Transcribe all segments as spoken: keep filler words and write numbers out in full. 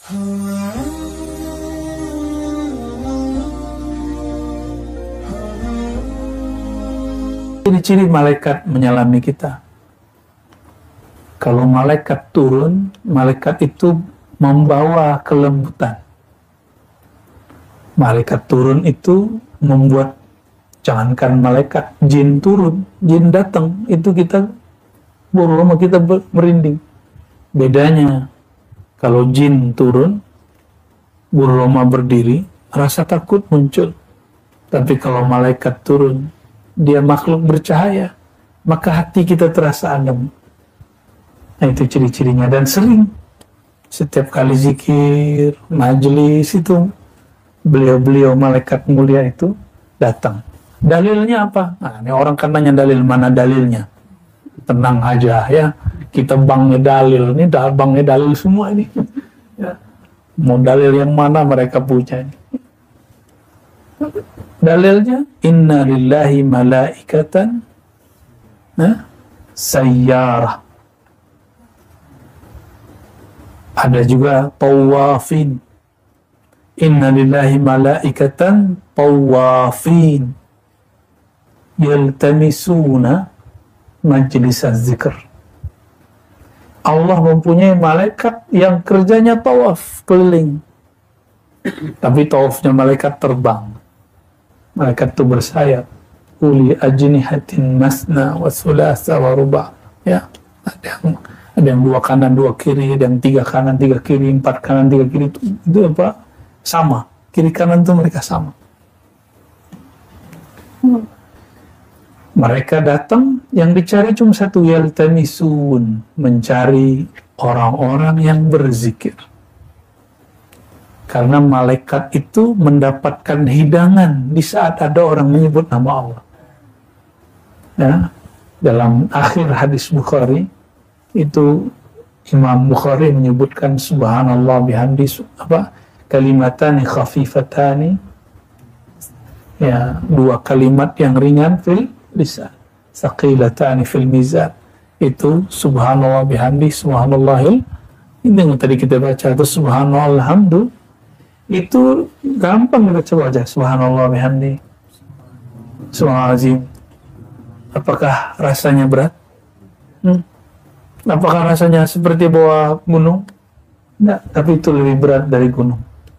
Ciri-ciri malaikat menyalami kita. Kalau malaikat turun, malaikat itu membawa kelembutan. Malaikat turun itu membuat, jangankan malaikat, jin turun, jin datang, itu kita buru lama kita merinding. Bedanya, kalau jin turun, buru lama berdiri, rasa takut muncul. Tapi kalau malaikat turun, dia makhluk bercahaya, maka hati kita terasa adem. Nah, itu ciri-cirinya. Dan sering setiap kali zikir, majelis itu beliau-beliau malaikat mulia itu datang. Dalilnya apa? Nah, ini orang kan nanya dalil, mana dalilnya? Tenang aja ya, kita bangnya dalil, ini bangnya dalil semua ini. Ya. Mau dalil yang mana mereka punya ini? Dalilnya, inna lillahi malaikatan nah, sayyarah. Ada juga tawafin. Inna lillahi malaikatan tawafin yaltamisuna majlis az-zikr. Allah mempunyai malaikat yang kerjanya tawaf keliling. Tapi tawafnya malaikat terbang. Malaikat itu bersayap. Uli ajnihatin masna wa sulasa wa ruba. Ya, ada yang ada yang dua kanan dua kiri, ada yang tiga kanan tiga kiri, empat kanan tiga kiri, itu, itu apa? Sama. Kiri kanan itu mereka sama. Hmm. Mereka datang, yang dicari cuma satu, yaltamisun, mencari orang-orang yang berzikir. Karena malaikat itu mendapatkan hidangan di saat ada orang menyebut nama Allah. Ya, dalam akhir hadis Bukhari itu Imam Bukhari menyebutkan subhanallah bihamdi apa kalimatani khafifatani, ya, dua kalimat yang ringan fil lisan, saqilatani fil mizan. Itu subhanallah bihamdi, subhanallahil, ini yang tadi kita baca itu subhanallah alhamdulillah. Itu gampang kita coba aja, subhanallah bihamdi, subhanallah. Apakah rasanya berat? Hmm? Apakah rasanya seperti bawa gunung? Tidak, tapi itu lebih berat dari gunung.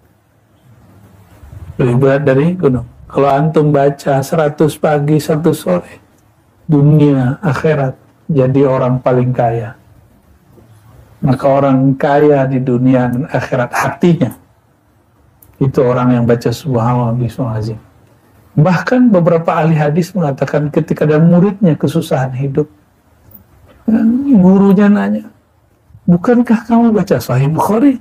Lebih berat dari gunung. Kalau antum baca seratus pagi, satu sore, dunia, akhirat, jadi orang paling kaya. Maka orang kaya di dunia dan akhirat hatinya, itu orang yang baca subhanallah bismillahirrahmanirrahim. Bahkan beberapa ahli hadis mengatakan ketika ada muridnya kesusahan hidup, gurunya nanya, bukankah kamu baca Sahih Bukhari?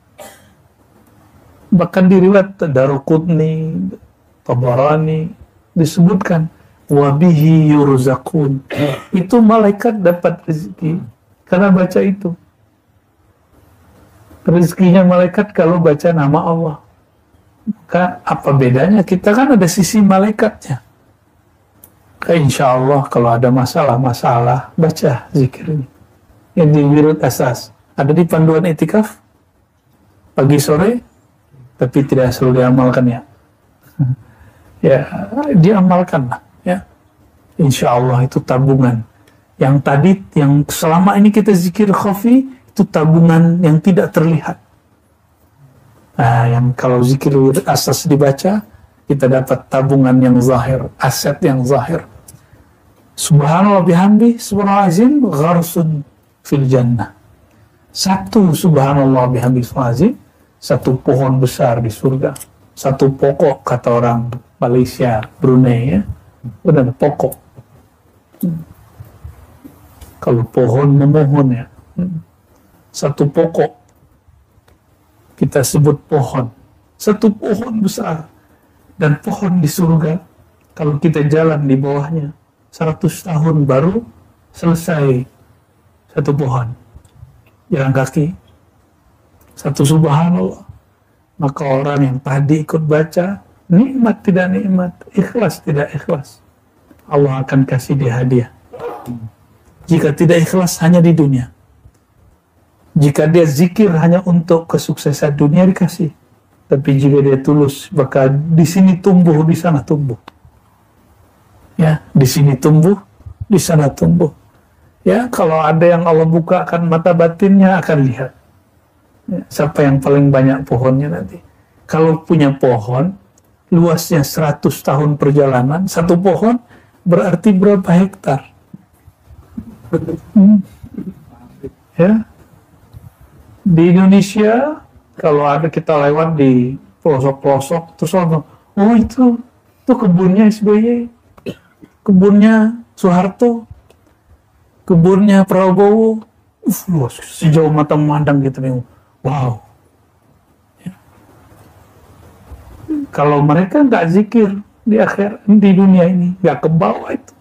Bahkan di riwayat Daruqutni, Tabarani disebutkan wabihi yurzaqun. Itu malaikat dapat rezeki karena baca itu. Rezekinya malaikat kalau baca nama Allah. Maka apa bedanya? Kita kan ada sisi malaikatnya. Kayak insya Allah kalau ada masalah-masalah, baca zikir ini. Yang di wirud asas. Ada di panduan itikaf, pagi sore, tapi tidak selalu diamalkan ya. Ya, diamalkan lah. Ya. Insya Allah itu tabungan. Yang tadi, yang selama ini kita zikir khafi, itu tabungan yang tidak terlihat. Nah, yang kalau zikir asas dibaca, kita dapat tabungan yang zahir, aset yang zahir. Subhanallah bihamdi, subhanallahazim, gharsun fil jannah. Satu subhanallah bihamdi, subhanallahazim, satu pohon besar di surga. Satu pokok, kata orang Malaysia, Brunei ya. Benar, pokok. Kalau pohon memohon ya. Satu pokok. Kita sebut pohon, satu pohon besar, dan pohon di surga, kalau kita jalan di bawahnya, seratus tahun baru selesai satu pohon. Jalan kaki, satu subhanallah. Maka orang yang tadi ikut baca, nikmat tidak nikmat, ikhlas tidak ikhlas, Allah akan kasih dia hadiah. Jika tidak ikhlas hanya di dunia. Jika dia zikir hanya untuk kesuksesan dunia dikasih, tapi jika dia tulus, maka di sini tumbuh, di sana tumbuh. Ya, di sini tumbuh, di sana tumbuh. Ya, kalau ada yang Allah bukakan mata batinnya akan lihat. Ya, siapa yang paling banyak pohonnya nanti. Kalau punya pohon, luasnya seratus tahun perjalanan, satu pohon berarti berapa hektar? Hmm. Ya. Di Indonesia, kalau ada kita lewat di pelosok-pelosok, terus orang, oh itu, itu kebunnya S B Y, kebunnya Soeharto, kebunnya Prabowo, uh, luas, sejauh mata memandang gitu nih, wow. Ya. Kalau mereka nggak zikir di akhir, di dunia ini, nggak ke bawah itu.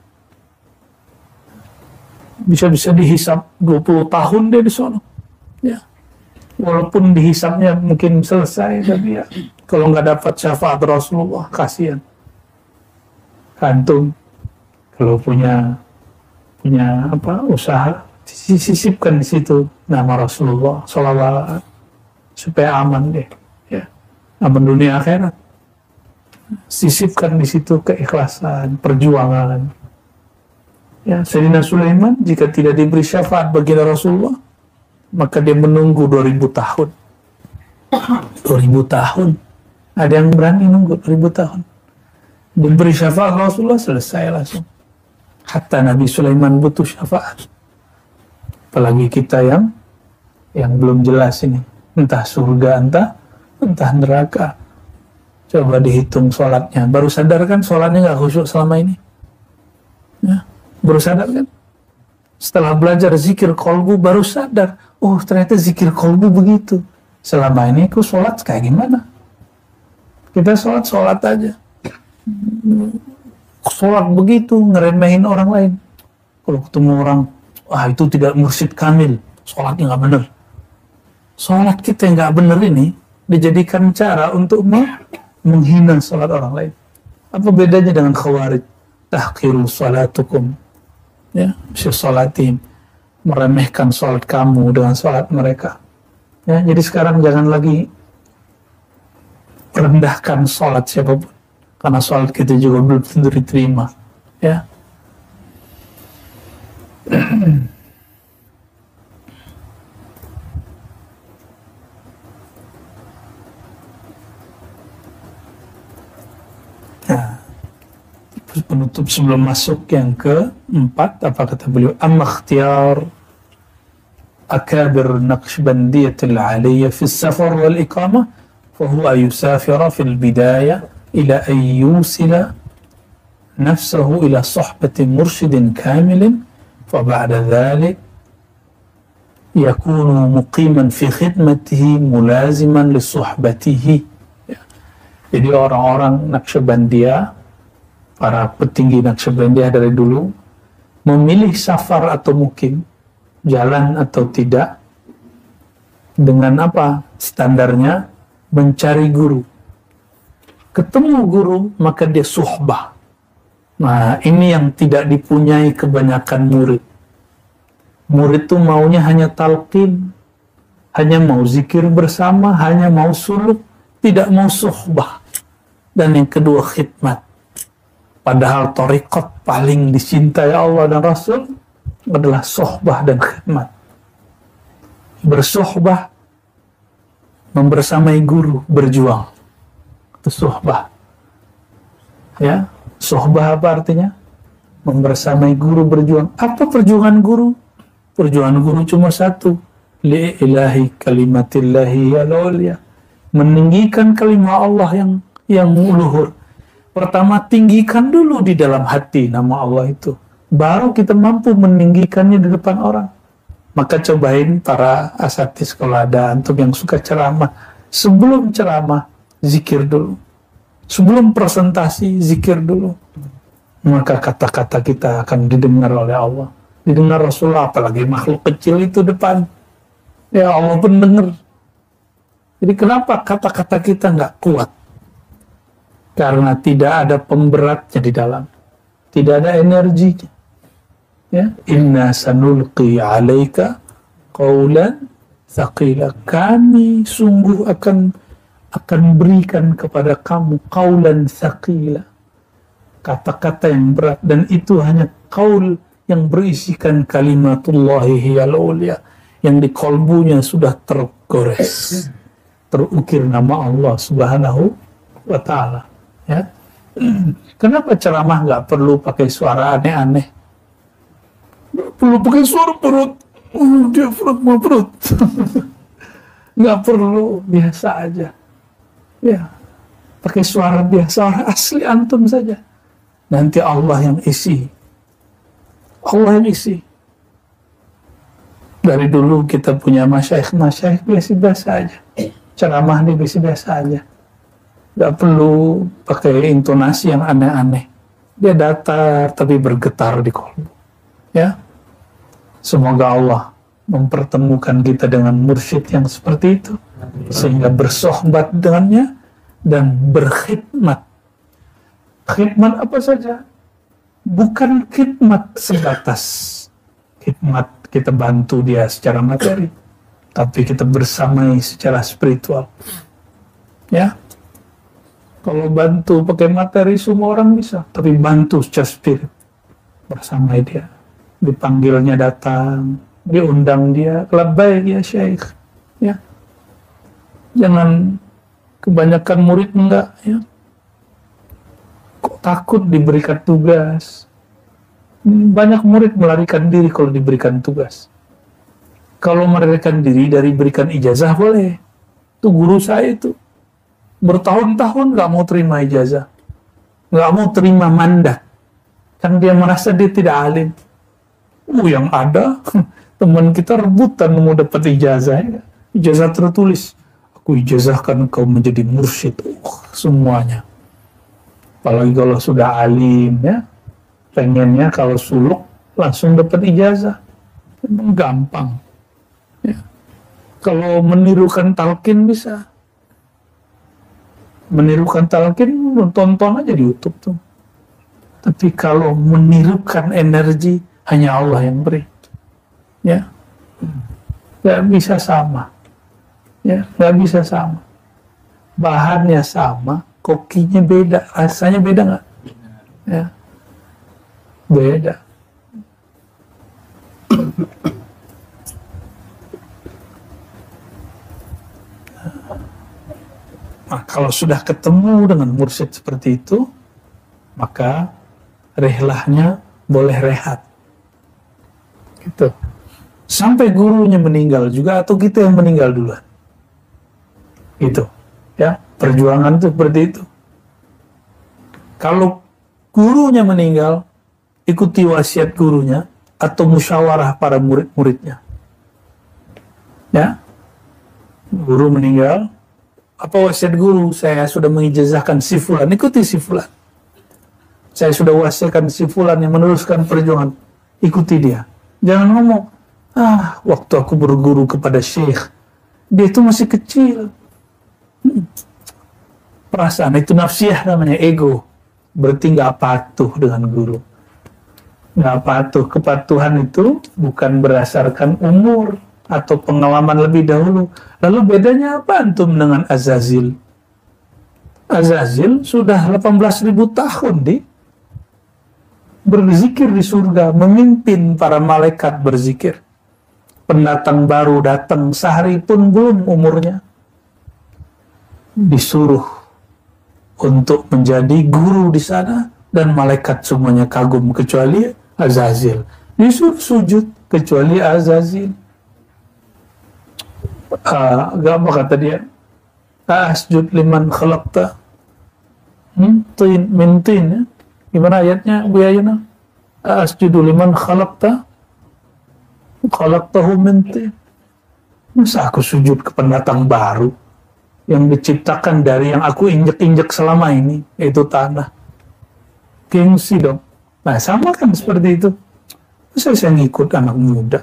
Bisa-bisa dihisap dua puluh tahun deh di sana. Ya. Walaupun dihisapnya mungkin selesai, tapi ya kalau nggak dapat syafaat Rasulullah, kasihan. Kantung. Kalau punya punya apa usaha, sisipkan di situ nama Rasulullah shallallahu supaya aman deh, ya, aman dunia akhirat. Sisipkan di situ keikhlasan, perjuangan. Ya, Sayyidina Sulaiman jika tidak diberi syafaat bagi Rasulullah, maka dia menunggu dua ribu tahun. dua ribu tahun. Ada yang berani nunggu dua ribu tahun. Diberi syafaat Rasulullah, selesai langsung. Hatta Nabi Sulaiman butuh syafaat. Apalagi kita yang yang belum jelas ini. Entah surga, entah entah neraka. Coba dihitung sholatnya. Baru sadar kan sholatnya nggak khusyuk selama ini? Ya, baru sadar kan? Setelah belajar zikir kolbu baru sadar, oh ternyata zikir kolbu begitu. Selama ini aku sholat kayak gimana? Kita sholat sholat aja, sholat begitu ngeremehin orang lain. Kalau ketemu orang, wah itu tidak mursyid kamil, sholatnya nggak bener. Sholat kita yang nggak bener ini dijadikan cara untuk menghina sholat orang lain. Apa bedanya dengan khawarij? Tahqiru sholatukum. Ya, syolatim, meremehkan sholat kamu dengan sholat mereka. Ya, jadi sekarang jangan lagi rendahkan sholat siapapun, karena sholat kita juga belum tentu diterima. Ya. Penutup sebelum masuk yang keempat, apa kata beliau? Amma ikhtiyar akabir Naqshbandiyatil aliyya fi safar wal iqamah fahuwa yusafira fil bidayah ila an yusila nafsahu ila sohbati mursyidin kamilin fa ba'da dhalik yakunu muqiman fi khidmatihi mulaziman li sohbatihi. Jadi orang-orang Naqshbandiyah, para petinggi Naqshbandiyah dari dulu, memilih safar atau mukim, jalan atau tidak, dengan apa? Standarnya mencari guru. Ketemu guru, maka dia suhbah. Nah, ini yang tidak dipunyai kebanyakan murid. Murid itu maunya hanya talqin, hanya mau zikir bersama, hanya mau suluk, tidak mau suhbah. Dan yang kedua, khidmat. Padahal thariqat paling dicintai Allah dan Rasul adalah sohbah dan khidmat. Bersohbah, membersamai guru, berjuang. Itu sohbah. Ya, sohbah apa artinya? Membersamai guru, berjuang. Apa perjuangan guru? Perjuangan guru cuma satu. Li ilahi kalimatillahi al-ulya. Meninggikan kalimat Allah yang yang luhur. Pertama, tinggikan dulu di dalam hati nama Allah itu. Baru kita mampu meninggikannya di depan orang. Maka cobain para asatis kalau ada antum yang suka ceramah. Sebelum ceramah, zikir dulu. Sebelum presentasi, zikir dulu. Maka kata-kata kita akan didengar oleh Allah. Didengar Rasulullah, apalagi makhluk kecil itu depan. Ya Allah pun dengar. Jadi kenapa kata-kata kita nggak kuat? Karena tidak ada pemberatnya di dalam, tidak ada energinya. Ya, inna sanulqi alaika qawlan thaqila. Kami sungguh akan akan berikan kepada kamu qaulan thaqila, kata-kata yang berat, dan itu hanya qaul yang berisikan kalimatullahi hiyal ulia, yang di kolbunya sudah tergores, terukir nama Allah Subhanahu wa ta'ala. Ya. Kenapa ceramah nggak perlu pakai suara aneh-aneh? Nggak perlu pakai suara perut, uh, diafragma perut. Nggak perlu, biasa aja. Ya, pakai suara biasa, orang asli antum saja. Nanti Allah yang isi. Allah yang isi. Dari dulu kita punya masyaikh-masyaikh biasa-biasa aja. Ceramah nih biasa-biasa aja. Nggak perlu pakai intonasi yang aneh-aneh. Dia datar tapi bergetar di kolbu. Ya. Semoga Allah mempertemukan kita dengan mursyid yang seperti itu, sehingga bersohbat dengannya dan berkhidmat. Khidmat apa saja, bukan khidmat sebatas khidmat kita bantu dia secara materi, tapi kita bersamai secara spiritual. Ya, kalau bantu pakai materi semua orang bisa, tapi bantu secara spirit, bersamai dia, dipanggilnya datang, diundang dia, labbaik ya syekh. Ya, jangan kebanyakan murid enggak, ya. Kok takut diberikan tugas? Banyak murid melarikan diri kalau diberikan tugas. Kalau melarikan diri dari berikan ijazah boleh. Itu guru saya itu bertahun-tahun nggak mau terima ijazah, nggak mau terima mandat, kan dia merasa dia tidak alim. Uh, yang ada teman kita rebutan mau dapat ijazah, ya. Ijazah tertulis. Aku ijazahkan kau menjadi mursyid. Uh, semuanya. Apalagi kalau sudah alim, ya, pengennya kalau suluk langsung dapat ijazah. Memang gampang. Ya. Kalau menirukan talqin bisa. Menirukan talqin, tonton aja di YouTube tuh. Tapi kalau menirukan energi, hanya Allah yang beri. Ya, nggak bisa sama. Ya, nggak bisa sama. Bahannya sama, kokinya beda, rasanya beda nggak? Ya, beda. Nah, kalau sudah ketemu dengan mursyid seperti itu, maka rehlahnya boleh rehat. Gitu. Sampai gurunya meninggal juga, atau kita yang meninggal duluan. Gitu. Ya, perjuangan itu seperti itu. Kalau gurunya meninggal, ikuti wasiat gurunya atau musyawarah para murid-muridnya. Ya. Guru meninggal, apa wasiat guru? Saya sudah mengijazahkan si fulan, ikuti si fulan. Saya sudah wasiatkan si fulan yang meneruskan perjuangan, ikuti dia. Jangan ngomong, ah, waktu aku berguru kepada syekh, dia itu masih kecil. Hmm. Perasaan itu nafsiyah namanya, ego. Berarti nggak patuh dengan guru. Nggak patuh. Kepatuhan itu bukan berdasarkan umur atau pengalaman lebih dahulu. Lalu bedanya apa antum dengan Azazil? Azazil sudah delapan belas ribu tahun di berzikir di surga, memimpin para malaikat berzikir. Pendatang baru datang sehari pun belum umurnya, disuruh untuk menjadi guru di sana, dan malaikat semuanya kagum kecuali Azazil. Disuruh sujud kecuali Azazil. Uh, apa kata dia? Asjud liman khalaqta hmm? tin min tin, ya? Gimana ayatnya Bu Yayuna? Asjudu liman khalaqta khalaqtahu min tin. Masa aku sujud ke pendatang baru yang diciptakan dari yang aku injek-injek selama ini, yaitu tanah? Gengsi dong. Nah, sama kan seperti itu. Masa saya ngikut anak muda?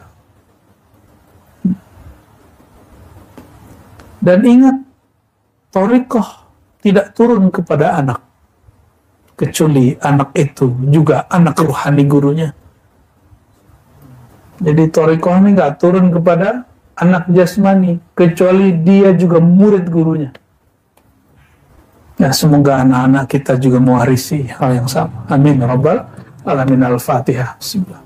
Dan ingat, thariqah tidak turun kepada anak, kecuali anak itu juga anak ruhani gurunya. Jadi thariqah ini nggak turun kepada anak jasmani, kecuali dia juga murid gurunya. Ya, semoga anak-anak kita juga mewarisi hal yang sama. Amin rabbal alamin. Al-Fatihah. Bismillah.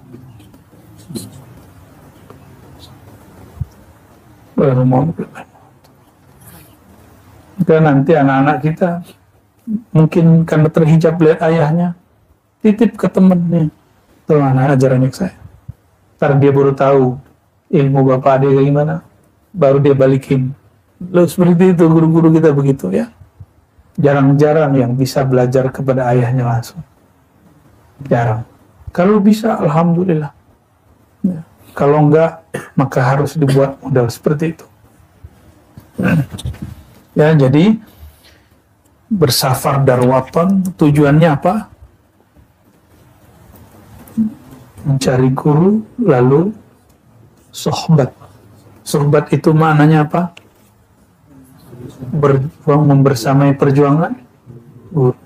Maka nanti anak-anak kita mungkin karena terhijab lihat ayahnya, titip ke temennya, teman ajaran saya. Ntar dia baru tahu ilmu bapak dia kayak gimana, baru dia balikin. Loh, seperti itu guru-guru kita begitu ya. Jarang-jarang yang bisa belajar kepada ayahnya langsung. Jarang. Kalau bisa, alhamdulillah. Ya. Kalau enggak, maka harus dibuat modal seperti itu. Ya, jadi bersafar darwatan tujuannya apa? Mencari guru, lalu sohbat. Sohbat itu maknanya apa? Berjuang membersamai perjuangan guru.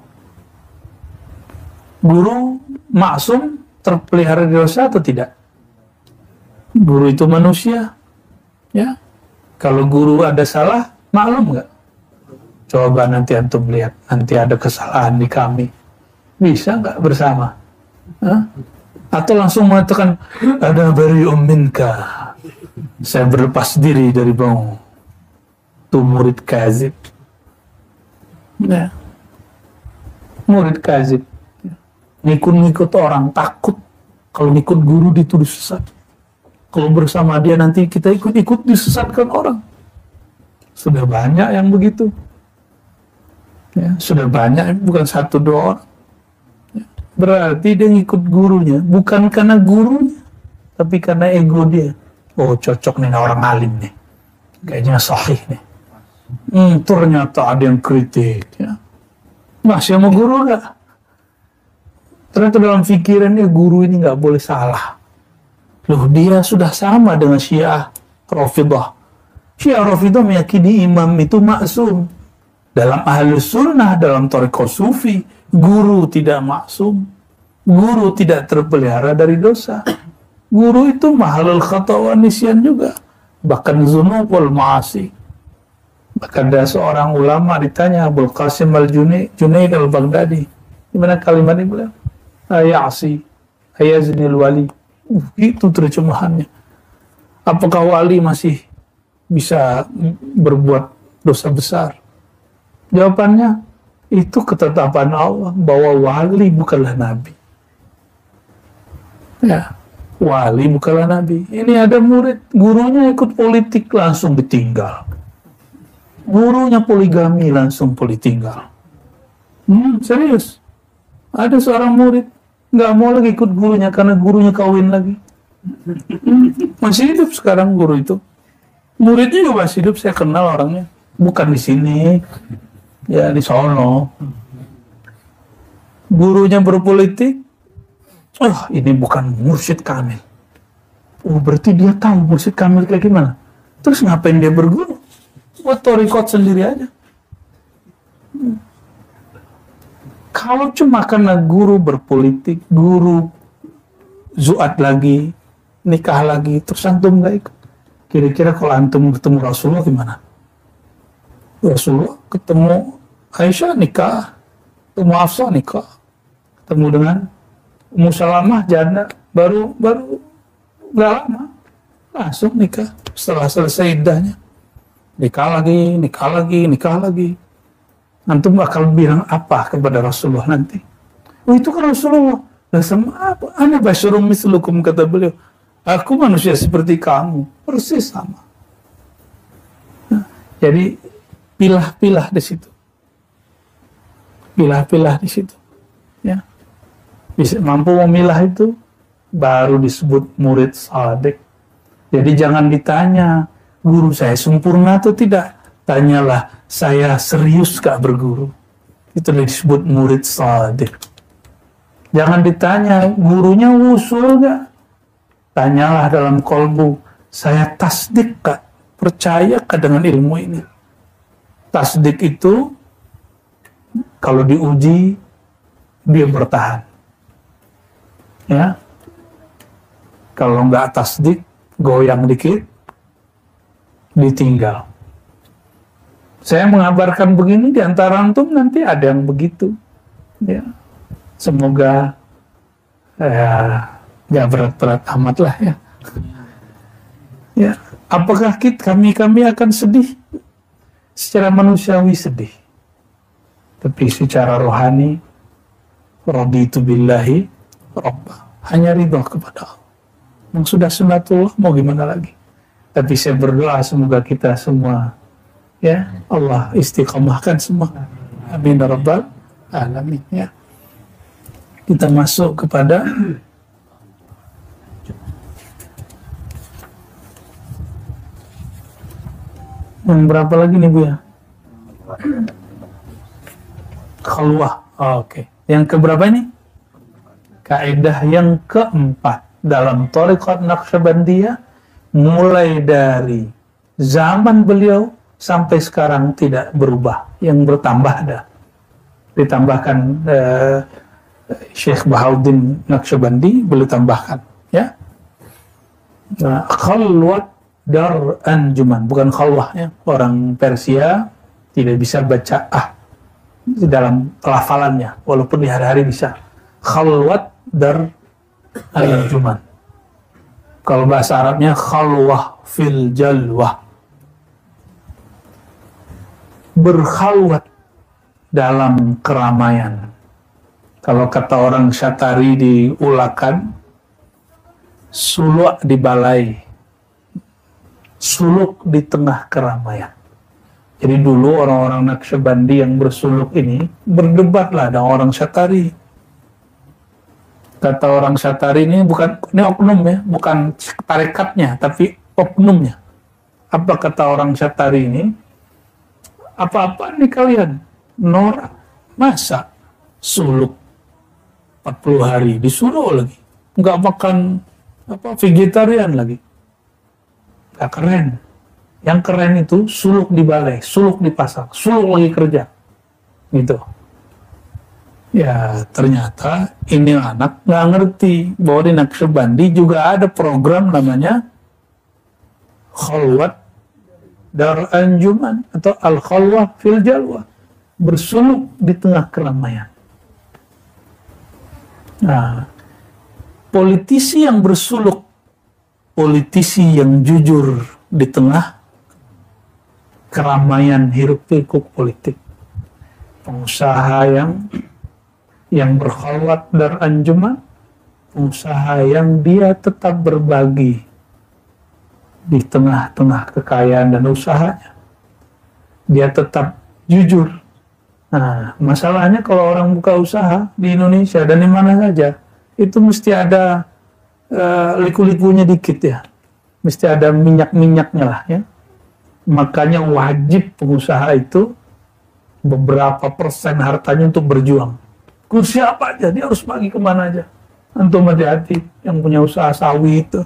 Guru maksum terpelihara dari dosa atau tidak? Guru itu manusia, ya. Kalau guru ada salah, maklum nggak? Coba nanti antum lihat, nanti ada kesalahan di kami, bisa nggak bersama? Hah? Atau langsung mengatakan ada bari'um minka, saya berlepas diri dari bau. Itu murid kazib. Ya. Murid kazib. Ngikut-ngikut orang, takut kalau ngikut guru dituduh sesat. Kalau bersama dia nanti kita ikut-ikut disesatkan orang. Sudah banyak yang begitu. Ya, sudah banyak, bukan satu dua orang. Ya. Berarti dia ngikut gurunya, bukan karena gurunya, tapi karena ego dia. Oh, cocok nih orang alim nih. Kayaknya sahih nih. Hmm, ternyata ada yang kritik. Ya. Masih sama guru gak? Ternyata dalam pikirannya guru ini nggak boleh salah. Loh, dia sudah sama dengan Syiah Rafidah. Syiah Rafidah meyakini imam itu maksum. Dalam Ahlus Sunnah, dalam Thariqah Sufi, guru tidak maksum. Guru tidak terpelihara dari dosa. Guru itu mahalul khata wa nisyan juga. Bahkan dzunub wal ma'asi. Bahkan ada seorang ulama ditanya, Abul Qasim al-Junaid al-Baghdadi, gimana kalimatnya beliau? Ayasi, ayazinil wali. Uh, itu terjemahannya. Apakah wali masih bisa berbuat dosa besar? Jawabannya, itu ketetapan Allah bahwa wali bukanlah nabi. Ya, wali bukanlah nabi. Ini ada murid, gurunya ikut politik langsung ditinggal. Gurunya poligami langsung ditinggal. Hmm, serius. Ada seorang murid nggak mau lagi ikut gurunya karena gurunya kawin lagi. Masih hidup sekarang guru itu. Muridnya juga masih hidup, saya kenal orangnya. Bukan di sini, ya di Solo. Gurunya berpolitik. Oh, ini bukan mursyid kamil. Oh, berarti dia tahu mursyid kamil kayak gimana. Terus ngapain dia berguru? Buat thariqat sendiri aja. Hmm. Kalau cuma karena guru berpolitik, guru zuat lagi, nikah lagi, terus antum nggak ikut. Kira-kira kalau antum ketemu Rasulullah gimana? Rasulullah ketemu Aisyah nikah, ketemu Hafsah nikah, ketemu dengan Ummu Salamah janda, baru baru nggak lama langsung nikah. Setelah selesai iddahnya, nikah lagi, nikah lagi, nikah lagi. Antum bakal bilang apa kepada Rasulullah nanti? Oh, itu kan Rasulullah. Nah, sama apa? Ana basyarum mislukum, kata beliau. Aku manusia seperti kamu, persis sama. Nah, jadi pilah-pilah di situ. Pilah-pilah di situ. Ya. Bisa mampu memilah itu baru disebut murid shadiq. Jadi jangan ditanya, guru saya sempurna atau tidak? Tanyalah, saya serius gak berguru? Itu disebut murid shadiq. Jangan ditanya, gurunya usul gak? Tanyalah dalam kolbu, saya tasdik gak? Percaya gak dengan ilmu ini? Tasdik itu, kalau diuji, dia bertahan. Ya, kalau nggak tasdik, goyang dikit, ditinggal. Saya mengabarkan begini, di antara antum nanti ada yang begitu. Ya. Semoga ya nggak berat-berat amat lah ya. Ya, apakah kita kami kami akan sedih? Secara manusiawi sedih, tapi secara rohani, raditu billahi rabbah, hanya ridho kepada Allah. Yang sudah sunatullah, mau gimana lagi? Tapi saya berdoa semoga kita semua, ya Allah istiqomahkan semua. Amin ya rabbal alamin. Ya, kita masuk kepada yang berapa lagi nih Bu ya? Khalwah. Oh, oke. Okay. Yang keberapa ini? Kaidah yang keempat dalam Thariqat Naqsyabandiyah, mulai dari zaman beliau sampai sekarang tidak berubah, yang bertambah ada. Ditambahkan uh, Syekh Bahauddin Naqsyabandi, beliau tambahkan, ya. Nah, khalwat dar anjuman, bukan khalwah ya. Orang Persia tidak bisa baca ah di dalam pelafalannya, walaupun di hari-hari bisa. Khalwat dar anjuman. Kalau bahasa Arabnya khalwah fil jalwah, berkhalwat dalam keramaian. Kalau kata orang Syatari diulakan, suluk di balai, suluk di tengah keramaian. Jadi dulu orang-orang Naqsyabandi yang bersuluk ini berdebatlah dengan orang Syatari. Kata orang Syatari ini bukan, ini oknum ya, bukan tarekatnya, tapi oknumnya. Apa kata orang Syatari ini? Apa-apa nih kalian? Norak, masa suluk empat puluh hari disuruh lagi, nggak makan apa vegetarian lagi. Gak keren. Yang keren itu suluk di balai, suluk di pasar, suluk lagi kerja. Gitu. Ya ternyata ini anak nggak ngerti bahwa di Naqsyabandi juga ada program namanya Khalwat Dar Anjuman atau Al-Khalwah fil Jalwah, bersuluk di tengah keramaian. Nah, politisi yang bersuluk, politisi yang jujur di tengah keramaian hiruk pikuk politik, pengusaha yang yang berkhalwat dar anjuman, pengusaha yang dia tetap berbagi di tengah-tengah kekayaan dan usahanya, dia tetap jujur. Nah, masalahnya kalau orang buka usaha di Indonesia dan di mana saja, itu mesti ada Uh, liku-likunya dikit ya, mesti ada minyak-minyaknya lah ya. Makanya wajib pengusaha itu beberapa persen hartanya untuk berjuang. Kursi apa aja, dia harus bagi kemana aja. Antum hati-hati yang punya usaha sawi itu.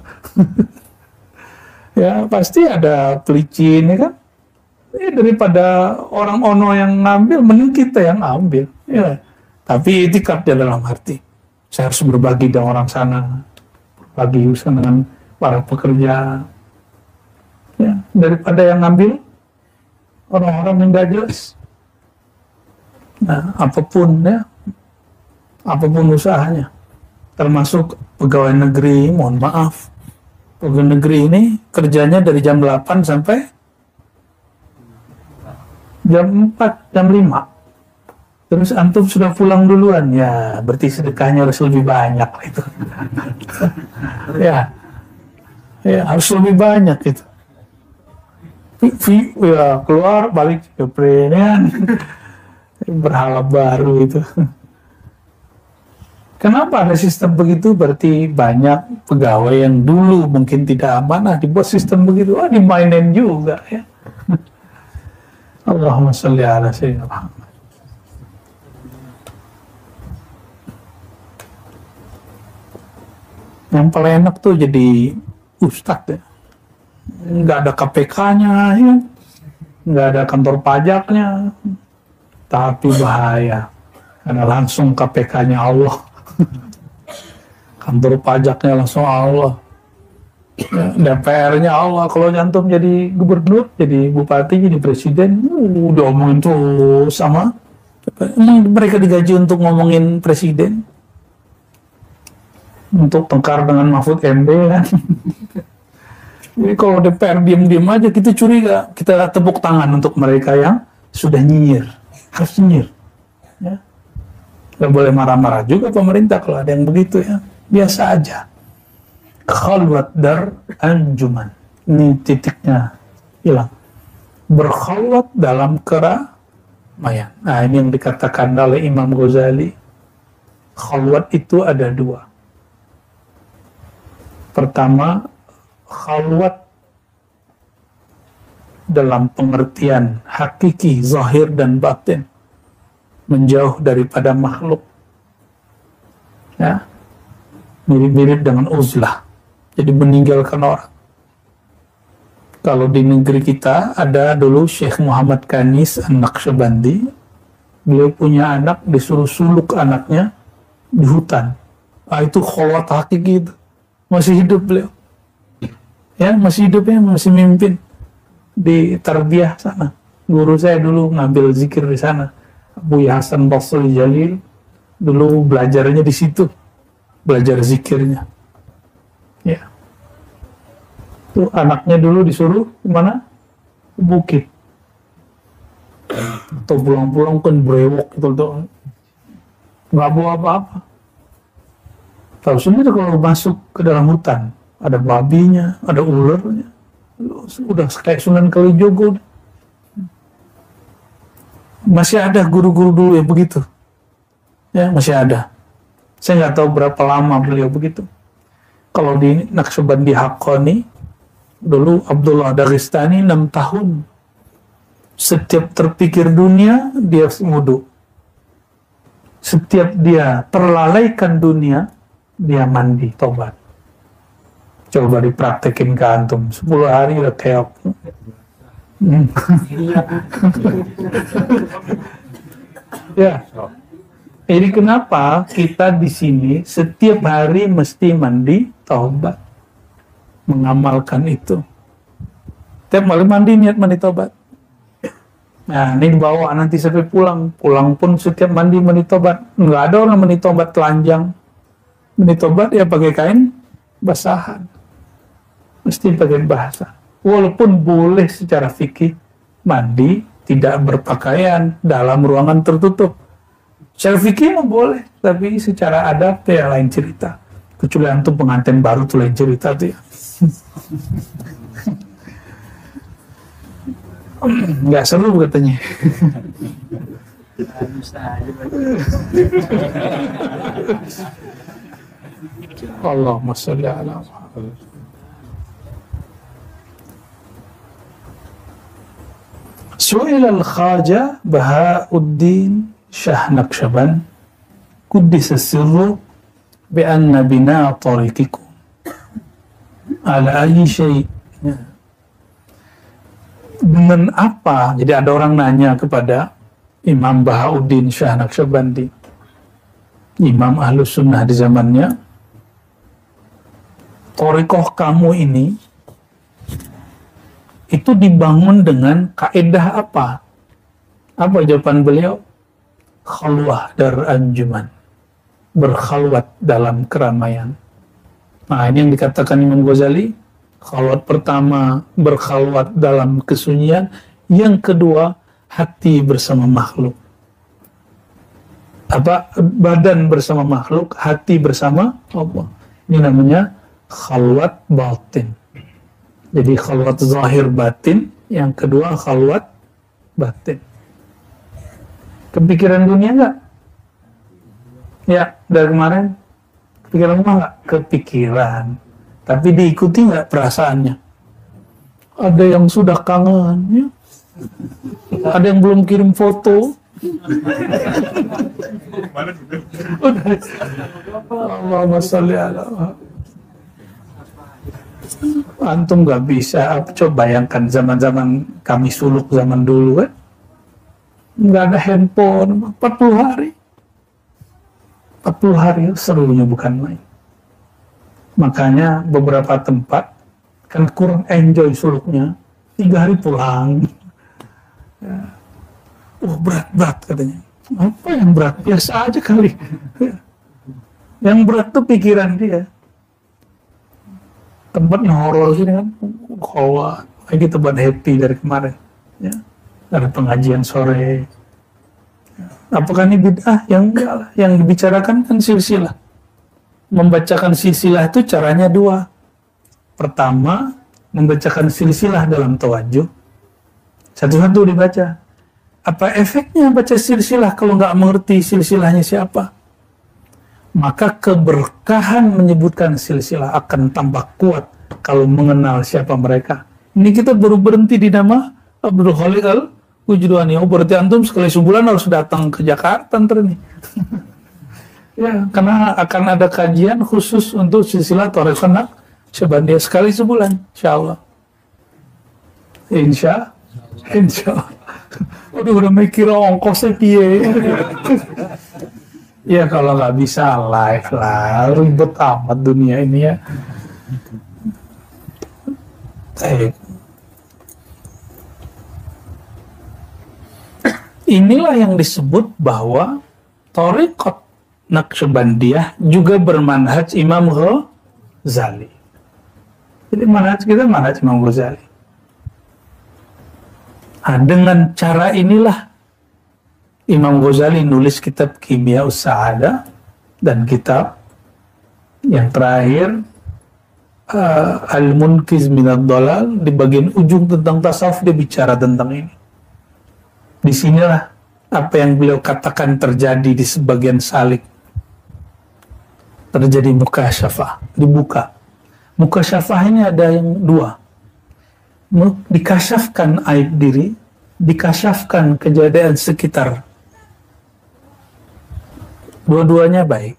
Ya pasti ada pelicin ya kan. Ya, daripada orang ono yang ngambil, mending kita yang ambil. Ya. Tapi itikadnya dalam arti saya harus berbagi dengan orang sana, bagi usaha dengan para pekerja, ya, daripada yang ngambil orang-orang yang gak jelas. Nah, apapun ya, apapun usahanya, termasuk pegawai negeri, mohon maaf, pegawai negeri ini kerjanya dari jam delapan sampai jam empat, jam lima. Terus antum sudah pulang duluan, ya berarti sedekahnya harus lebih banyak itu. ya, ya harus lebih banyak itu. Ya keluar balik ke prenian, berhala baru itu. Kenapa ada sistem begitu? Berarti banyak pegawai yang dulu mungkin tidak amanah dibuat sistem begitu, ah dimainin juga ya. Allahumma sholli ala sayyidina Muhammad. Yang paling enak tuh jadi ustadz ya. Nggak ada K P K-nya, ya. Nggak ada kantor pajaknya. Tapi bahaya. Karena langsung K P K-nya Allah. Kantor pajaknya langsung Allah. Dan P R-nya Allah, kalau nyantum jadi gubernur, jadi bupati, jadi presiden, uh, udah omongin terus sama. Emang mereka digaji untuk ngomongin presiden? Untuk tengkar dengan Mahfud M D kan? Jadi kalau D P R diam-diam aja, kita curiga. Kita tepuk tangan untuk mereka yang sudah nyinyir. Harus nyinyir. Ya. Gak boleh marah-marah juga pemerintah kalau ada yang begitu ya. Biasa aja. Khalwat dar anjuman. Ini titiknya hilang. Berkhalwat dalam keramaian. Nah ini yang dikatakan oleh Imam Ghazali. Khalwat itu ada dua. Pertama, khalwat dalam pengertian hakiki, zahir dan batin. Menjauh daripada makhluk. Ya. Mirip-mirip dengan uzlah. Jadi meninggalkan orang. Kalau di negeri kita ada dulu Syekh Muhammad Kanis An-Naqsyabandi. Beliau punya anak, disuruh suluk anaknya di hutan. Nah, itu khalwat hakiki itu. Masih hidup beliau. Ya, masih hidupnya, masih mimpin di tarbiyah sana. Guru saya dulu ngambil zikir di sana. Abu Hasan Basri Jalil dulu belajarnya di situ. Belajar zikirnya. Ya. Tuh anaknya dulu disuruh kemana? Ke bukit. Atau pulang-pulang kan brewok gitu tuh. Nggak bawa apa-apa. Tahu sendiri kalau masuk ke dalam hutan, ada babinya, ada ularnya. Udah kayak Sunan Kalijogo. Masih ada guru-guru dulu yang begitu. Ya, masih ada. Saya nggak tahu berapa lama beliau begitu. Kalau di Naqsyabandi Haqqani, dulu Abdullah Dagestani enam tahun. Setiap terpikir dunia, dia wudu. Setiap dia terlalaikan dunia, dia mandi, tobat. Coba dipraktekin ke antum. sepuluh hari udah keok. Hmm. Ya. Jadi kenapa kita di sini setiap hari mesti mandi, taubat, mengamalkan itu. Tiap kali mandi niat mandi taubat. Nah, ini dibawa nanti sampai pulang. Pulang pun setiap mandi mandi taubat. Nggak ada orang mandi taubat telanjang. Mandi taubat ya pakai kain basahan. Mesti pakai bahasa. Walaupun boleh secara fikih mandi tidak berpakaian dalam ruangan tertutup. Secara fikih mah boleh, tapi secara adat ya lain cerita. Kecuali antum pengantin baru tuh lain cerita tuh ya. Nggak seru katanya. Allahumma sholli ala Muhammad. Su'ila al-Khaja Bahauddin Syah Naqsyaband Quddisa sirru bi anna bina tariqikum ala ayyi syai'. Dengan apa? Jadi ada orang nanya kepada Imam Bahauddin Syah Naqsyabandi, Imam Ahlus Sunnah di zamannya, thariqah kamu ini itu dibangun dengan kaidah apa? Apa jawaban beliau? Khalwah dar anjuman, berkhalwat dalam keramaian. Nah ini yang dikatakan Imam Ghazali. Khalwat pertama berkhalwat dalam kesunyian, yang kedua hati bersama makhluk. Apa? Badan bersama makhluk, hati bersama Allah. Ini namanya khalwat batin. Jadi khalwat zahir batin, yang kedua khalwat batin. Kepikiran dunia nggak? Ya, dari kemarin kepikiran rumah nggak? Kepikiran. Tapi diikuti nggak perasaannya? Ada yang sudah kangen, ya? Ada yang belum kirim foto. Allahumma sholli ala Muhammad. Antum nggak bisa. Coba bayangkan zaman-zaman kami suluk zaman dulu kan, nggak ada handphone, empat puluh hari. empat puluh hari serunya bukan main. Makanya beberapa tempat kan kurang enjoy suluknya, tiga hari pulang. Ya. Oh berat-berat katanya. Apa yang berat? Biasa aja kali. Yang berat tuh pikiran dia. Tempatnya horor sini kan, kalau kita buat happy dari kemarin, ya. Ada pengajian sore. Apakah ini bid'ah? Yang enggak lah. Yang dibicarakan kan silsilah. Membacakan silsilah itu caranya dua. Pertama, membacakan silsilah dalam tawajuh. Satu-satu dibaca. Apa efeknya baca silsilah kalau nggak mengerti silsilahnya siapa? Maka keberkahan menyebutkan silsilah akan tambah kuat kalau mengenal siapa mereka. Ini kita baru berhenti di nama Abdul Khaliq Al-Wujdani. Oh, berarti antum sekali sebulan harus datang ke Jakarta ntar nih. Ya, karena akan ada kajian khusus untuk silsilah Thariqah Naqsyabandiyah sekali sebulan, insya Allah. Insya, insya Allah. Udah udah mikir ongkosnya piye. Ya kalau nggak bisa live lah, ribet amat dunia ini ya. Baik. Inilah yang disebut bahwa Thariqah Naqsyabandiyah juga bermanhaj Imam Ghazali. Jadi manhaj kita manhaj Imam Ghazali. Nah, dengan cara inilah Imam Ghazali nulis kitab Kimia Us-Sa'adah dan kitab yang terakhir uh, Al-Munqiz Minad Dhalal. Di bagian ujung tentang tasawuf dia bicara tentang ini. Disinilah apa yang beliau katakan terjadi di sebagian salik. Terjadi mukasyafah, dibuka. Mukasyafah ini ada yang dua. Dikasyafkan aib diri, dikasyafkan kejadian sekitar. Dua-duanya baik.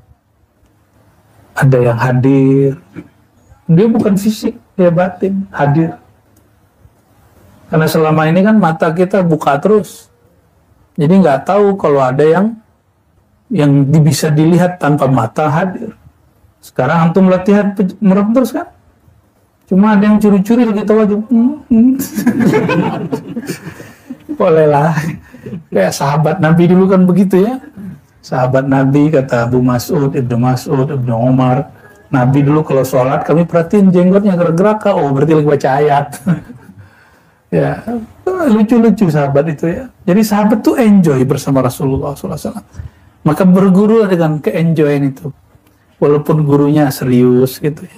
Ada yang hadir, dia bukan fisik, dia batin, hadir. Karena selama ini kan mata kita buka terus, jadi nggak tahu kalau ada yang yang bisa dilihat tanpa mata hadir. Sekarang antum latihan merem terus kan? Cuma ada yang curi-curi lagi tahu aja. Hmm, hmm. Boleh lah. Kayak sahabat Nabi dulu kan begitu ya. Sahabat Nabi kata Abu Mas'ud, Ibnu Mas'ud, Ibnu Umar. Nabi dulu kalau sholat kami perhatiin jenggotnya gerak-gerak. Oh berarti lagi baca ayat. Ya lucu-lucu sahabat itu ya. Jadi sahabat tuh enjoy bersama Rasulullah shallallahu alaihi wasallam. Maka berguru dengan ke-enjoyan itu. Walaupun gurunya serius gitu ya.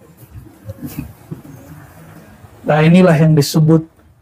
Nah inilah yang disebut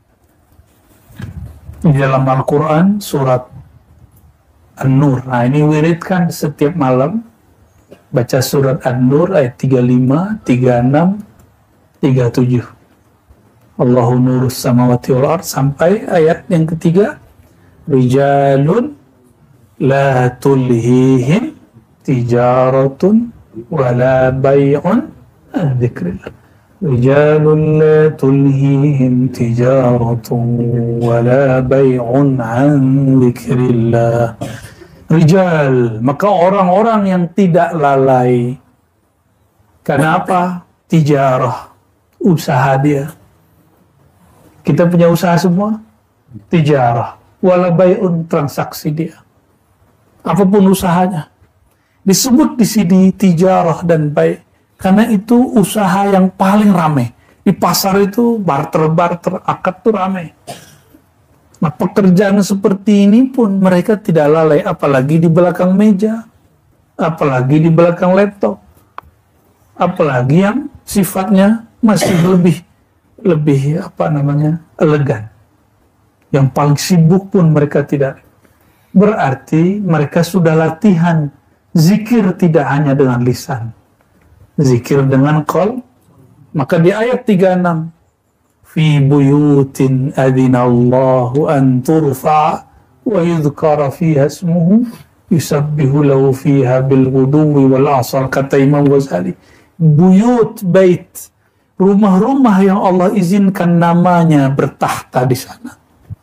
di dalam Al-Quran surat An-Nur. Nah ini wiridkan setiap malam. Baca surat An-Nur ayat tiga puluh lima, tiga puluh enam, tiga puluh tujuh. Allahu nurus samawati wal ard sampai ayat yang ketiga. Rijalun la tulhihim tijaratun wala bay'un an dzikrillah. Rijalun la tulhihim tijaratun wala bay'un an dzikrillah. Rijal, maka orang-orang yang tidak lalai. Kenapa? Tijarah, usaha dia. Kita punya usaha semua, tijarah, wala bay'un, transaksi dia. Apapun usahanya. Disebut di sini tijarah dan bay' karena itu usaha yang paling ramai. Di pasar itu barter-barter, akad tuh ramai. Nah, pekerjaan seperti ini pun mereka tidak lalai, apalagi di belakang meja, apalagi di belakang laptop, apalagi yang sifatnya masih lebih lebih apa namanya elegan. Yang paling sibuk pun mereka tidak. Berarti mereka sudah latihan zikir tidak hanya dengan lisan, zikir dengan qalb. Maka di ayat tiga puluh enam, fi buyutin adzinallahu an turfa wa yudhkara fiha ismuhu yusabbihu lahu fiha bil ghuduwi wal asal, kata Imam Ghazali. Buyut, bait, rumah-rumah yang Allah izinkan namanya bertahta di sana.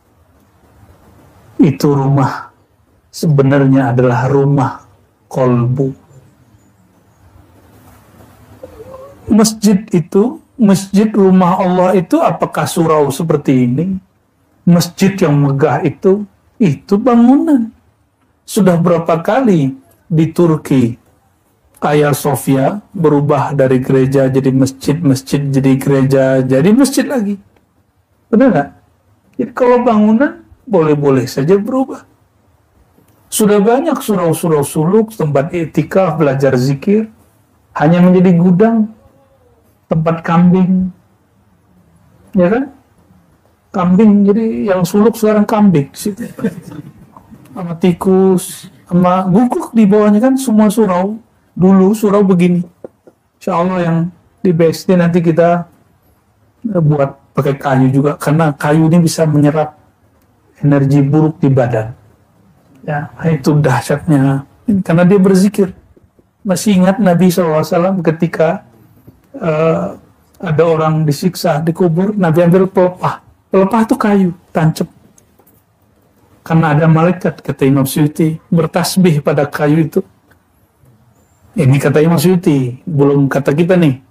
Itu rumah sebenarnya adalah rumah kolbu. Masjid itu masjid rumah Allah itu apakah surau seperti ini? Masjid yang megah itu, itu bangunan. Sudah berapa kali di Turki Hagia Sophia berubah dari gereja jadi masjid, masjid jadi gereja, jadi masjid lagi. Benar nggak? Jadi kalau bangunan boleh-boleh saja berubah. Sudah banyak surau-surau suluk, tempat iktikaf, belajar zikir, hanya menjadi gudang, tempat kambing. Ya kan? Kambing, jadi yang suluk sekarang kambing. Sama tikus, sama guguk di bawahnya kan semua surau. Dulu surau begini. Insya Allah yang di B S D nanti kita buat pakai kayu juga, karena kayu ini bisa menyerap energi buruk di badan. Ya, itu dahsyatnya. Karena dia berzikir. Masih ingat Nabi shallallahu alaihi wasallam ketika uh, ada orang disiksa di kubur, Nabi ambil pelepah. Pelepah itu kayu, tancap. Karena ada malaikat, kata Imam Suyuti, bertasbih pada kayu itu. Ini kata Imam Suyuti, belum kata kita nih.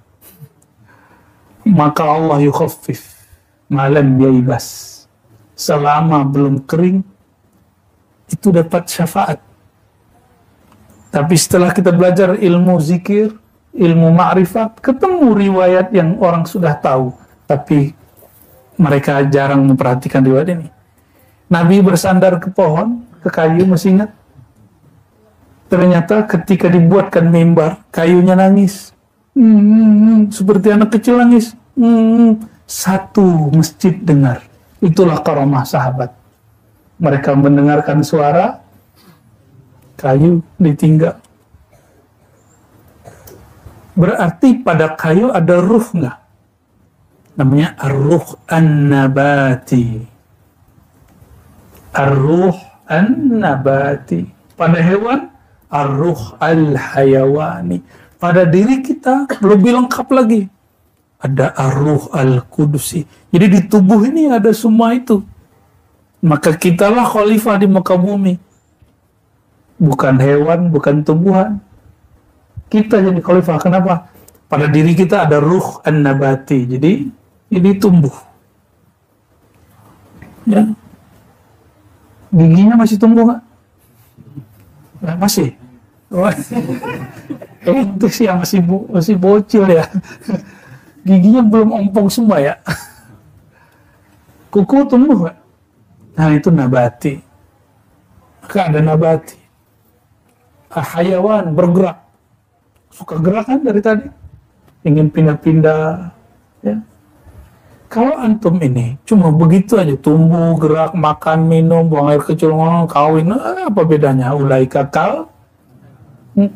Maka Allah yukhaffif malam yaibas. Selama belum kering, itu dapat syafaat. Tapi setelah kita belajar ilmu zikir, ilmu ma'rifat, ketemu riwayat yang orang sudah tahu, tapi mereka jarang memperhatikan riwayat ini. Nabi bersandar ke pohon, ke kayu, masih ingat? Ternyata ketika dibuatkan mimbar, kayunya nangis. Hmm, seperti anak kecil nangis. Hmm, satu masjid dengar. Itulah karamah sahabat. Mereka mendengarkan suara, kayu ditinggal. Berarti pada kayu ada ruh nggak? Namanya ar-ruh an-nabati. Ar-ruh an-nabati. Pada hewan, ar-ruh al-hayawani. Pada diri kita lebih lengkap lagi. Ada ar-ruh al-kudusi. Jadi di tubuh ini ada semua itu. Maka kitalah khalifah di muka bumi. Bukan hewan, bukan tumbuhan. Kita jadi khalifah. Kenapa? Pada diri kita ada ruh an-nabati. Jadi ini tumbuh. Ya. Giginya masih tumbuh nggak? Nah, masih. Oh, itu sih yang masih bo masih bocil ya. Giginya belum ompong semua ya. Kuku tumbuh nggak? Nah itu nabati. Maka ada nabati. Hayawan bergerak. Suka gerak kan dari tadi? Ingin pindah-pindah. Ya. Kalau antum ini cuma begitu aja, tumbuh, gerak, makan, minum, buang air kecil, kawin, apa bedanya? Ulaika kal hmm.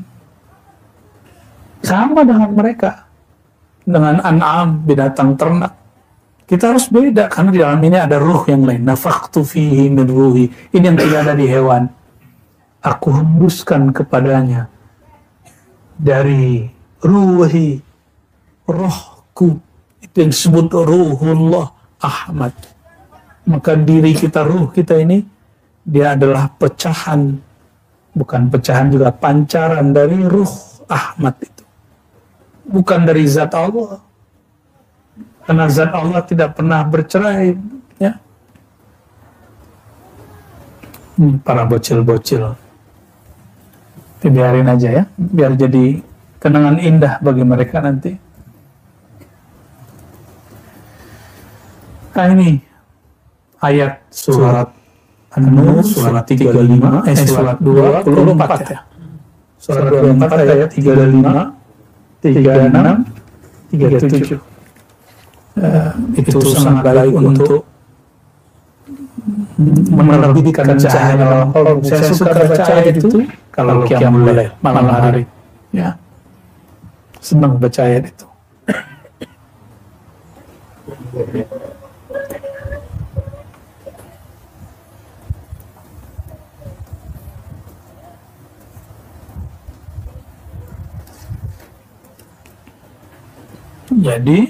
sama dengan mereka, dengan an'am, binatang ternak. Kita harus beda karena di dalam ini ada ruh yang lain. Nafakhtu fihi min ruhi. Ini yang tidak ada di hewan. Aku hembuskan kepadanya dari ruhi, rohku. Itu yang disebut ruhullah Ahmad. Maka diri kita, ruh kita ini, dia adalah pecahan, bukan pecahan juga, pancaran dari ruh Ahmad itu. Bukan dari zat Allah. Karena zat Allah tidak pernah bercerai. Ya. Hmm, para bocil-bocil. Biarin aja ya, biar jadi kenangan indah bagi mereka nanti. Nah ini ayat surat An-Nur, surat tiga puluh lima, eh surat dua puluh empat ya. Surat dua puluh empat ayat tiga puluh lima, tiga puluh enam, tiga puluh tujuh. Uh, itu sangat baik untuk menerbitkan cahaya dalam kolom. Saya suka baca ayat itu kalau qiyamul lail malam hari. Ya, senang baca ayat itu. Jadi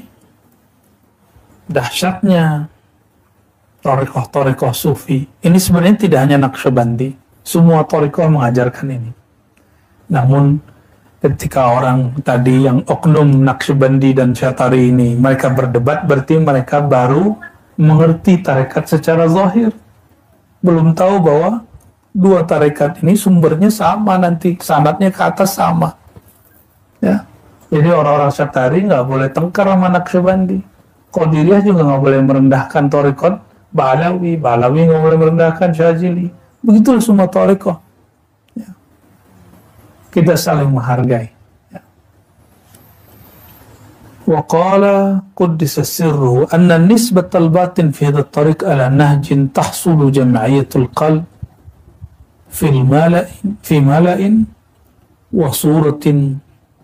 dahsyatnya thariqah-thariqah sufi ini sebenarnya tidak hanya Naqsyabandi, semua thariqah mengajarkan ini. Namun Ketika orang tadi yang oknum Naqsyabandi dan Syatari ini mereka berdebat, berarti mereka baru mengerti tarekat secara zahir, belum tahu bahwa dua tarekat ini sumbernya sama, nanti sanadnya ke atas sama ya. Jadi orang-orang Syatari nggak boleh tengkar sama Naqsyabandi, Qadiriyah juga nggak boleh merendahkan tarekat Ba'alawi, Ba'alawi nggak boleh merendahkan Syadzili. Begitulah semua tarekat ya. Kita saling menghargai ya. Wa qala quddisa sirruhu anna nisbatal batin fi hadha at-tariq ala nahjin tahsulu jam'iyatul qalb fil mala'in fi mala'in wa suratin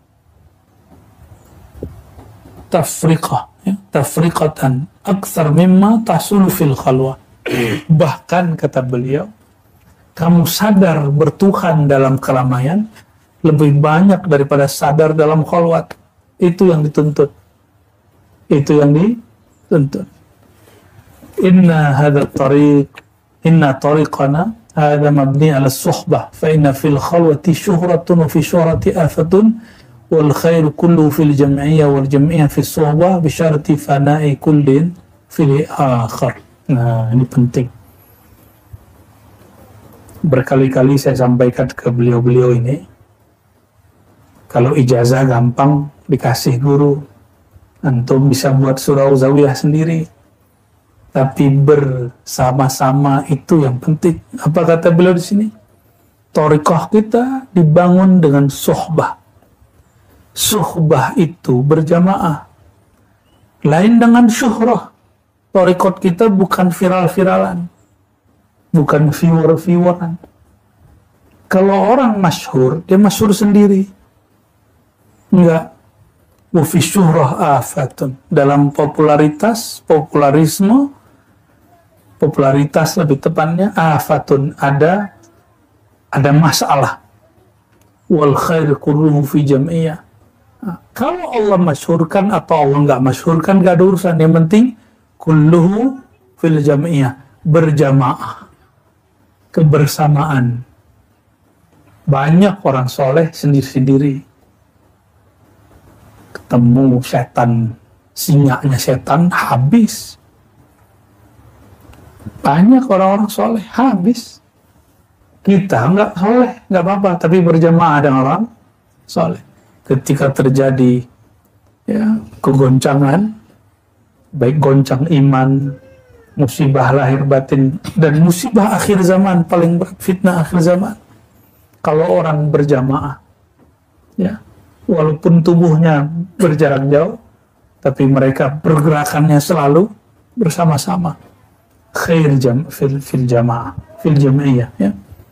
tafriqah ya, tafriqatan akthar mimma tahsulu fil khalwa. Bahkan kata beliau, kamu sadar bertuhan dalam keramaian lebih banyak daripada sadar dalam khalwat. Itu yang dituntut. Itu yang dituntut. Inna hadha tariq, inna tariqana hadha mabni ala suhbah, fa inna fil khalwati syuhratun wa fi syuhrati afatun wal khairu kullu fil jam'iyah wal jam'iyah fi suhbah bisyarti fana'i kullin fil akhar. Nah, ini penting. Berkali-kali saya sampaikan ke beliau-beliau ini, kalau ijazah gampang dikasih guru, antum bisa buat surau zawiyah sendiri, tapi bersama-sama itu yang penting. Apa kata beliau di sini? Thariqah kita dibangun dengan suhbah. Suhbah itu berjamaah, lain dengan syuhrah. Thariqat kita bukan viral-viralan, bukan viewer-vieweran. Kalau orang masyhur, dia masyhur sendiri. Enggak. Wa fi syuhrah afatun. Dalam popularitas, popularisme, popularitas lebih tepatnya, afatun, ada ada masalah. Wal khair kulluhu fi jam'iyah. Nah, kalau Allah masyhurkan atau Allah enggak masyhurkan, enggak ada urusan. Yang penting kulluhu fil jam'iyah, berjamaah, kebersamaan. Banyak orang soleh sendiri-sendiri. Ketemu setan, singanya setan, habis. Banyak orang-orang soleh, habis. Kita nggak soleh, nggak apa-apa, tapi berjamaah dengan orang soleh. Ketika terjadi ya kegoncangan, baik goncang iman, musibah lahir batin, dan musibah akhir zaman, paling berat fitnah akhir zaman, kalau orang berjamaah, ya, walaupun tubuhnya berjarak jauh, tapi mereka pergerakannya selalu bersama-sama. Khair jam fil, fil jamaah, fil jam'iyah. Ya.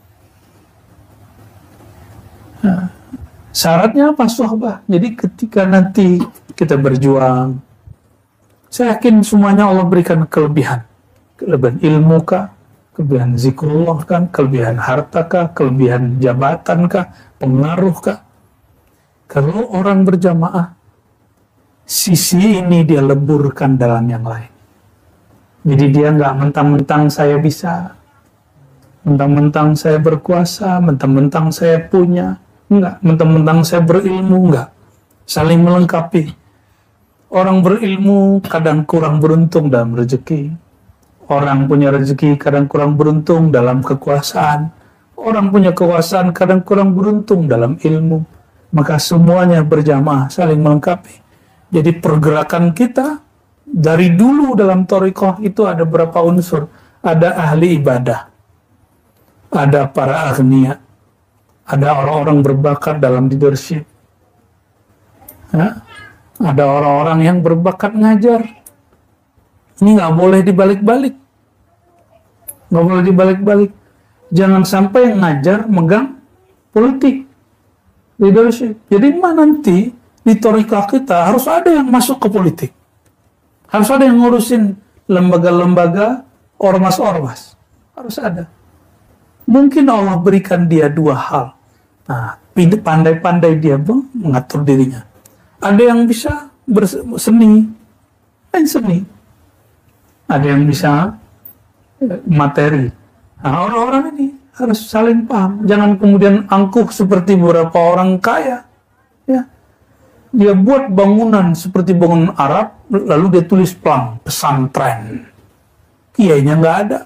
Nah, syaratnya apa? Suhbah. Jadi ketika nanti kita berjuang, saya yakin semuanya Allah berikan kelebihan. Kelebihan ilmu kah? Kelebihan zikrullah kan? Kelebihan harta kah? Kelebihan jabatan kah? Pengaruh kah? Kalau orang berjamaah, sisi ini dia leburkan dalam yang lain. Jadi dia nggak mentang-mentang saya bisa, mentang-mentang saya berkuasa, mentang-mentang saya punya, enggak, mentang-mentang saya berilmu, enggak. Saling melengkapi. Orang berilmu kadang kurang beruntung dalam rezeki. Orang punya rezeki kadang kurang beruntung dalam kekuasaan. Orang punya kekuasaan kadang kurang beruntung dalam ilmu. Maka semuanya berjamaah, saling melengkapi. Jadi pergerakan kita dari dulu dalam thariqah itu ada berapa unsur. Ada ahli ibadah, ada para aghnia, ada orang-orang berbakat dalam leadership, ya? Ada orang-orang yang berbakat ngajar. Ini nggak boleh dibalik-balik, nggak boleh dibalik-balik. Jangan sampai yang ngajar megang politik, leadership. Jadi mana nanti di thariqah kita harus ada yang masuk ke politik, harus ada yang ngurusin lembaga-lembaga, ormas-ormas, harus ada. Mungkin Allah berikan dia dua hal. Nah, pandai-pandai dia mengatur dirinya. Ada yang bisa berseni, main seni. Ada yang bisa materi. Nah, orang-orang ini harus saling paham. Jangan kemudian angkuh seperti beberapa orang kaya. Ya. Dia buat bangunan seperti bangunan Arab, lalu dia tulis pelang, pesantren. Kiainya nggak ada.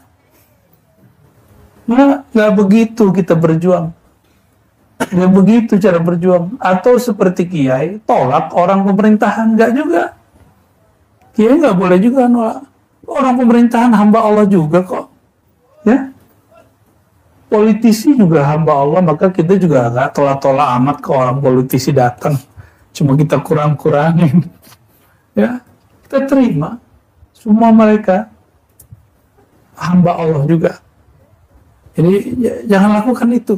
Nah, nggak begitu kita berjuang. Nggak begitu cara berjuang. Atau seperti kiai, tolak orang pemerintahan. Nggak juga. Kiai nggak boleh juga nolak. Orang pemerintahan hamba Allah juga kok. Ya. Politisi juga hamba Allah, maka kita juga nggak tolak-tolak amat ke orang politisi datang. Cuma kita kurang-kurangin. Ya, kita terima. Semua mereka hamba Allah juga. Jadi jangan lakukan itu.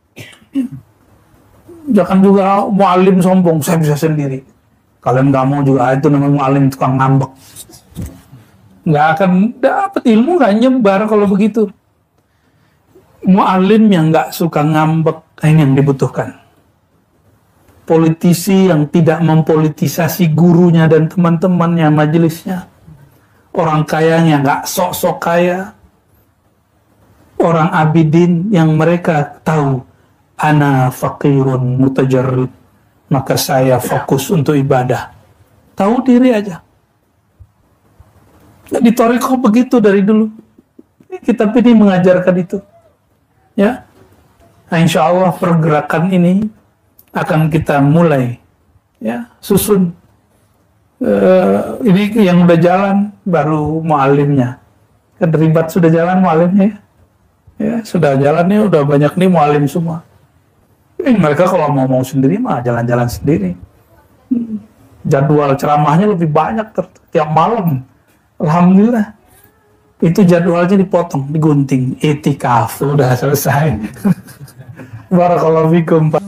Jangan juga mu'alim sombong, saya bisa sendiri. Kalian nggak mau juga, itu namanya mu'alim tukang ngambek. Nggak akan dapat ilmu, nggak nyebar kalau begitu. Mu'alim yang nggak suka ngambek, ini yang dibutuhkan. Politisi yang tidak mempolitisasi gurunya dan teman-temannya, majelisnya. Orang kaya yang nggak sok-sok kaya. Orang abidin yang mereka tahu, ana faqirun mutajarrid, maka saya fokus untuk ibadah. Tahu diri aja. Di Thariqah begitu dari dulu. Kitab ini mengajarkan itu. Ya, nah, insya Allah pergerakan ini akan kita mulai, ya, susun. Uh, ini yang udah jalan baru mu'alimnya. Kan ribat sudah jalan mu'alimnya, ya. Ya, sudah jalannya udah banyak nih mu'alim semua. Eh, mereka kalau mau mau sendiri mah jalan-jalan sendiri. Hmm. Jadwal ceramahnya lebih banyak tiap malam. Alhamdulillah. Itu jadwalnya dipotong, digunting. Itikaf udah selesai. Barakallahu fikum.